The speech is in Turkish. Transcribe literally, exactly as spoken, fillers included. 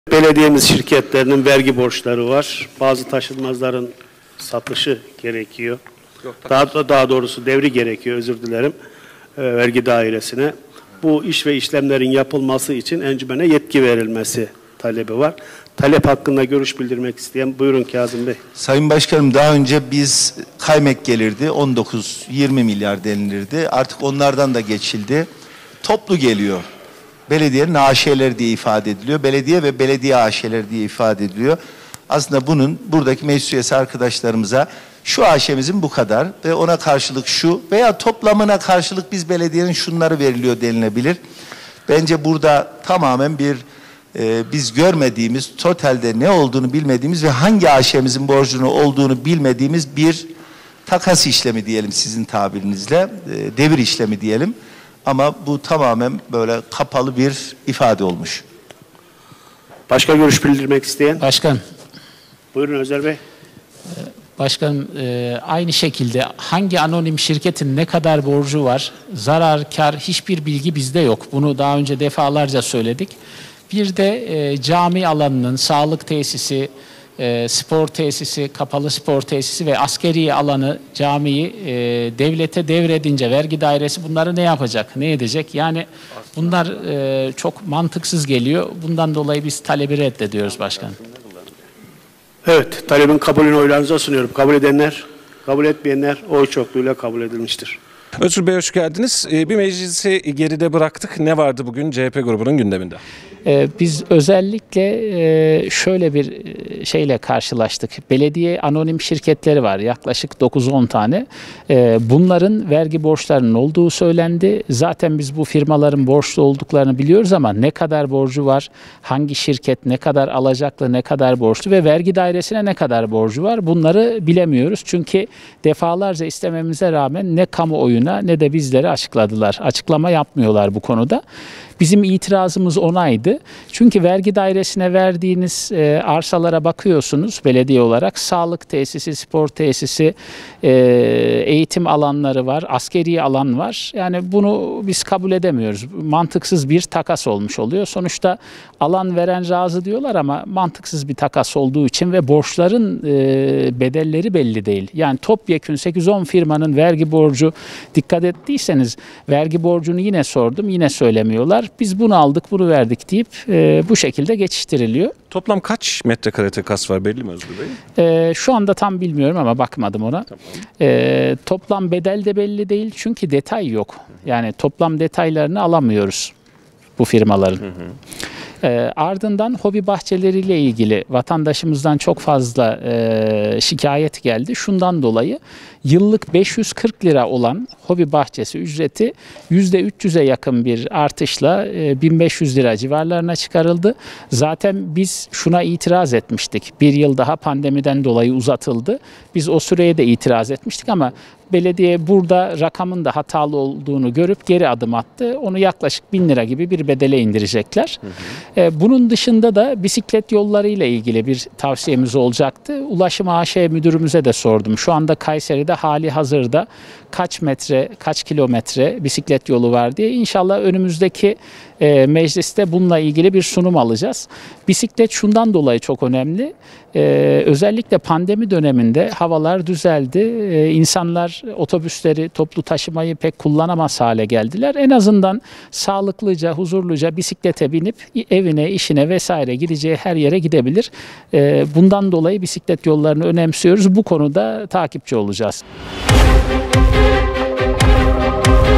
Belediyemiz şirketlerinin vergi borçları var. Bazı taşınmazların satışı gerekiyor. Daha, daha doğrusu devri gerekiyor, özür dilerim, e, vergi dairesine. Bu iş ve işlemlerin yapılması için encümene yetki verilmesi talebi var. Talep hakkında görüş bildirmek isteyen, buyurun Kazım Bey. Sayın Başkanım, daha önce biz kaymek gelirdi, on dokuz yirmi milyar denilirdi. Artık onlardan da geçildi. Toplu geliyor. Belediyenin A Ş'leri diye ifade ediliyor. Belediye ve belediye A Ş'leri diye ifade ediliyor. Aslında bunun buradaki meclis üyesi arkadaşlarımıza şu A Ş'mizin bu kadar ve ona karşılık şu veya toplamına karşılık biz belediyenin şunları veriliyor denilebilir. Bence burada tamamen bir e, biz görmediğimiz, totalde ne olduğunu bilmediğimiz ve hangi A Ş'mizin borcunu olduğunu bilmediğimiz bir takas işlemi diyelim sizin tabirinizle, e, devir işlemi diyelim. Ama bu tamamen böyle kapalı bir ifade olmuş. Başka görüş bildirmek isteyen? Başkan. Buyurun Özer Bey. Başkanım, e, aynı şekilde hangi anonim şirketin ne kadar borcu var, zarar, kar, hiçbir bilgi bizde yok. Bunu daha önce defalarca söyledik. Bir de e, cami alanının, sağlık tesisi, e, spor tesisi, kapalı spor tesisi ve askeri alanı, camiyi e, devlete devredince vergi dairesi bunları ne yapacak, ne edecek? Yani bunlar e, çok mantıksız geliyor. Bundan dolayı biz talebi reddediyoruz başkanım. Evet, talebin kabulünü oylarınıza sunuyorum. Kabul edenler, kabul etmeyenler oy çokluğuyla kabul edilmiştir. Özgür Bey, hoş geldiniz. Bir meclisi geride bıraktık. Ne vardı bugün C H P grubunun gündeminde? Ee, biz özellikle e, şöyle bir şeyle karşılaştık. Belediye anonim şirketleri var, yaklaşık dokuz on tane. Ee, bunların vergi borçlarının olduğu söylendi. Zaten biz bu firmaların borçlu olduklarını biliyoruz ama ne kadar borcu var, hangi şirket ne kadar alacaklı, ne kadar borçlu ve vergi dairesine ne kadar borcu var, bunları bilemiyoruz. Çünkü defalarca istememize rağmen ne kamuoyuna ne de bizlere açıkladılar. Açıklama yapmıyorlar bu konuda. Bizim itirazımız onaydı. Çünkü vergi dairesine verdiğiniz e, arsalara bakıyorsunuz belediye olarak. Sağlık tesisi, spor tesisi, e, eğitim alanları var, askeri alan var. Yani bunu biz kabul edemiyoruz. Mantıksız bir takas olmuş oluyor. Sonuçta alan veren razı diyorlar ama mantıksız bir takas olduğu için ve borçların e, bedelleri belli değil. Yani topyekün sekiz on firmanın vergi borcu, dikkat ettiyseniz vergi borcunu yine sordum, yine söylemiyorlar. Biz bunu aldık, bunu verdik deyip e, bu şekilde geçiştiriliyor. Toplam kaç metrekare takas var belli mi Özgür Bey? E, şu anda tam bilmiyorum ama bakmadım ona. Tamam. E, toplam bedel de belli değil çünkü detay yok. Yani toplam detaylarını alamıyoruz bu firmaların. Hı hı. E, ardından hobi bahçeleriyle ilgili vatandaşımızdan çok fazla e, şikayet geldi. Şundan dolayı yıllık beş yüz kırk lira olan hobi bahçesi ücreti yüzde üç yüze yakın bir artışla e, bin beş yüz lira civarlarına çıkarıldı. Zaten biz şuna itiraz etmiştik. Bir yıl daha pandemiden dolayı uzatıldı. Biz o süreye de itiraz etmiştik ama belediye burada rakamın da hatalı olduğunu görüp geri adım attı. Onu yaklaşık bin lira gibi bir bedele indirecekler. Hı hı. E, bunun dışında da bisiklet yolları ile ilgili bir tavsiyemiz olacaktı. Ulaşım A Ş müdürümüze de sordum. Şu anda Kayseri'de hali hazırda kaç metre, kaç kilometre bisiklet yolu var diye. İnşallah önümüzdeki e, mecliste bununla ilgili bir sunum alacağız. Bisiklet şundan dolayı çok önemli. E, özellikle pandemi döneminde havalar düzeldi. E, insanlar otobüsleri, toplu taşımayı pek kullanamaz hale geldiler. En azından sağlıklıca, huzurluca bisiklete binip evine, işine vesaire gideceği her yere gidebilir. E, bundan dolayı bisiklet yollarını önemsiyoruz. Bu konuda takipçi olacağız.